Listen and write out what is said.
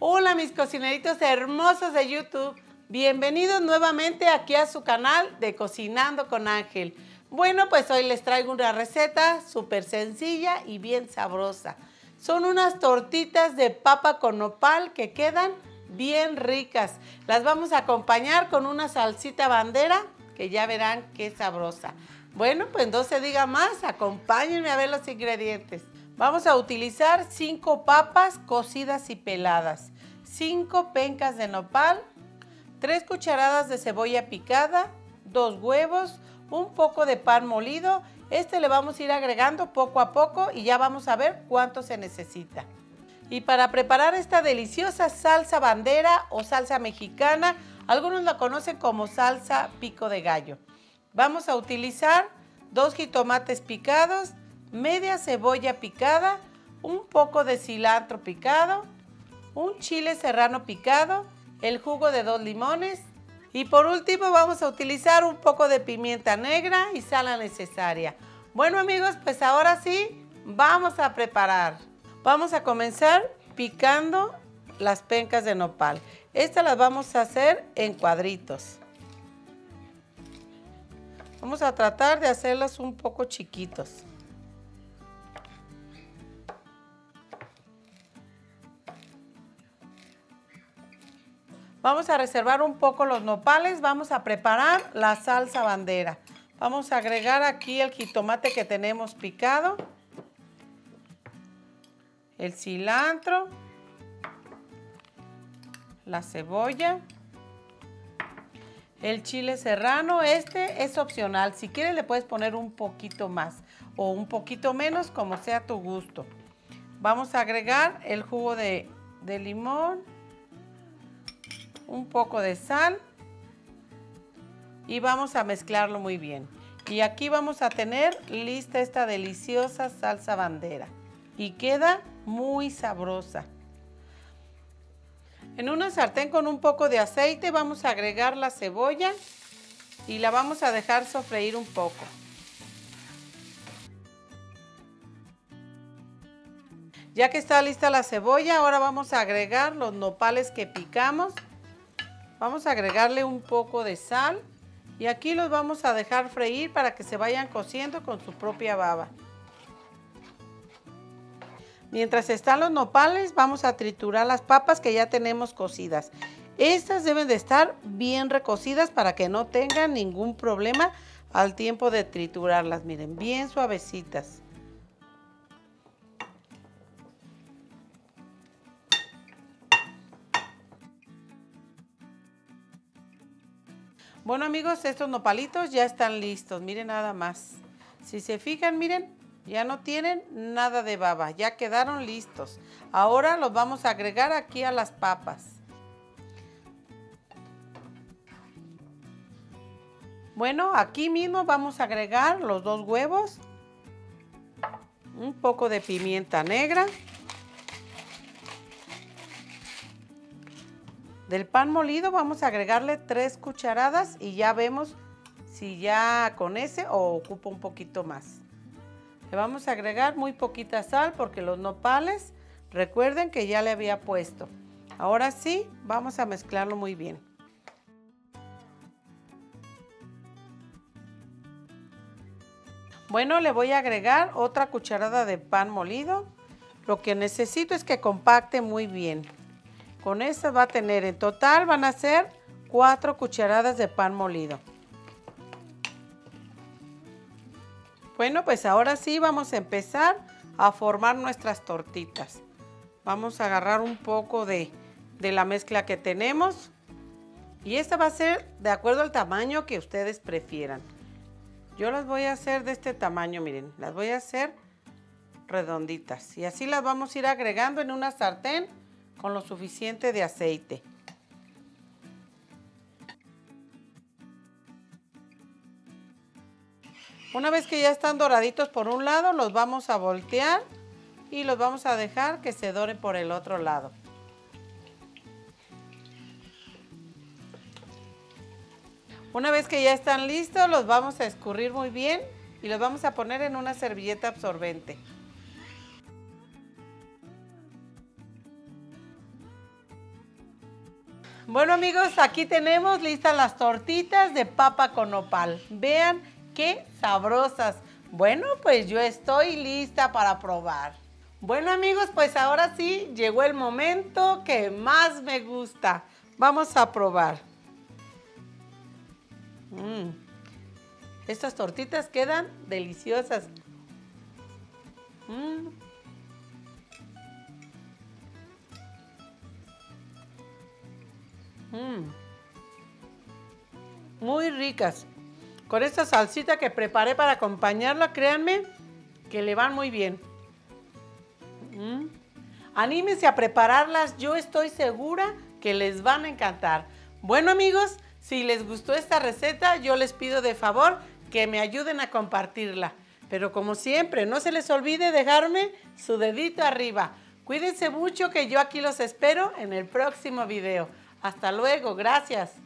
Hola mis cocineritos hermosos de YouTube, bienvenidos nuevamente aquí a su canal de Cocinando con Ángel. Bueno, pues hoy les traigo una receta súper sencilla y bien sabrosa. Son unas tortitas de papa con nopal que quedan bien ricas. Las vamos a acompañar con una salsita bandera que ya verán qué sabrosa. Bueno, pues no se diga más, acompáñenme a ver los ingredientes. Vamos a utilizar 5 papas cocidas y peladas, 5 pencas de nopal, 3 cucharadas de cebolla picada, 2 huevos, un poco de pan molido. Le vamos a ir agregando poco a poco y ya vamos a ver cuánto se necesita. Y para preparar esta deliciosa salsa bandera o salsa mexicana, algunos la conocen como salsa pico de gallo. Vamos a utilizar 2 jitomates picados, media cebolla picada, un poco de cilantro picado, un chile serrano picado, el jugo de 2 limones y por último vamos a utilizar un poco de pimienta negra y sal necesaria. Bueno amigos, pues ahora sí, vamos a preparar. Vamos a comenzar picando las pencas de nopal. Estas las vamos a hacer en cuadritos. Vamos a tratar de hacerlas un poco chiquitos. Vamos a reservar un poco los nopales, vamos a preparar la salsa bandera. Vamos a agregar aquí el jitomate que tenemos picado, el cilantro, la cebolla, el chile serrano. Este es opcional, si quieres le puedes poner un poquito más o un poquito menos, como sea tu gusto. Vamos a agregar el jugo de limón, un poco de sal y vamos a mezclarlo muy bien. Y aquí vamos a tener lista esta deliciosa salsa bandera y queda muy sabrosa. En una sartén con un poco de aceite vamos a agregar la cebolla y la vamos a dejar sofreír un poco. Ya que está lista la cebolla, ahora vamos a agregar los nopales que picamos. Vamos a agregarle un poco de sal y aquí los vamos a dejar freír para que se vayan cociendo con su propia baba. Mientras están los nopales, vamos a triturar las papas que ya tenemos cocidas. Estas deben de estar bien recocidas para que no tengan ningún problema al tiempo de triturarlas. Miren, bien suavecitas. Bueno amigos, estos nopalitos ya están listos, miren nada más. Si se fijan, miren, ya no tienen nada de baba, ya quedaron listos. Ahora los vamos a agregar aquí a las papas. Bueno, aquí mismo vamos a agregar los 2 huevos, un poco de pimienta negra. Del pan molido vamos a agregarle 3 cucharadas y ya vemos si ya con ese o ocupa un poquito más. Le vamos a agregar muy poquita sal porque los nopales, recuerden que ya le había puesto. Ahora sí, vamos a mezclarlo muy bien. Bueno, le voy a agregar otra cucharada de pan molido. Lo que necesito es que compacte muy bien. Con esta va a tener, en total van a ser 4 cucharadas de pan molido. Bueno, pues ahora sí vamos a empezar a formar nuestras tortitas. Vamos a agarrar un poco de la mezcla que tenemos. Y esta va a ser de acuerdo al tamaño que ustedes prefieran. Yo las voy a hacer de este tamaño, miren. Las voy a hacer redonditas. Y así las vamos a ir agregando en una sartén con lo suficiente de aceite. Una vez que ya están doraditos por un lado, los vamos a voltear y los vamos a dejar que se doren por el otro lado. Una vez que ya están listos, los vamos a escurrir muy bien y los vamos a poner en una servilleta absorbente. Bueno amigos, aquí tenemos listas las tortitas de papa con nopal. Vean qué sabrosas. Bueno, pues yo estoy lista para probar. Bueno amigos, pues ahora sí llegó el momento que más me gusta. Vamos a probar. Estas tortitas quedan deliciosas. Muy ricas. Con esta salsita que preparé para acompañarla, créanme que le van muy bien. Anímense a prepararlas, yo estoy segura que les van a encantar. Bueno amigos, si les gustó esta receta, yo les pido de favor que me ayuden a compartirla. Pero como siempre, no se les olvide dejarme su dedito arriba. Cuídense mucho que yo aquí los espero en el próximo video. Hasta luego, gracias.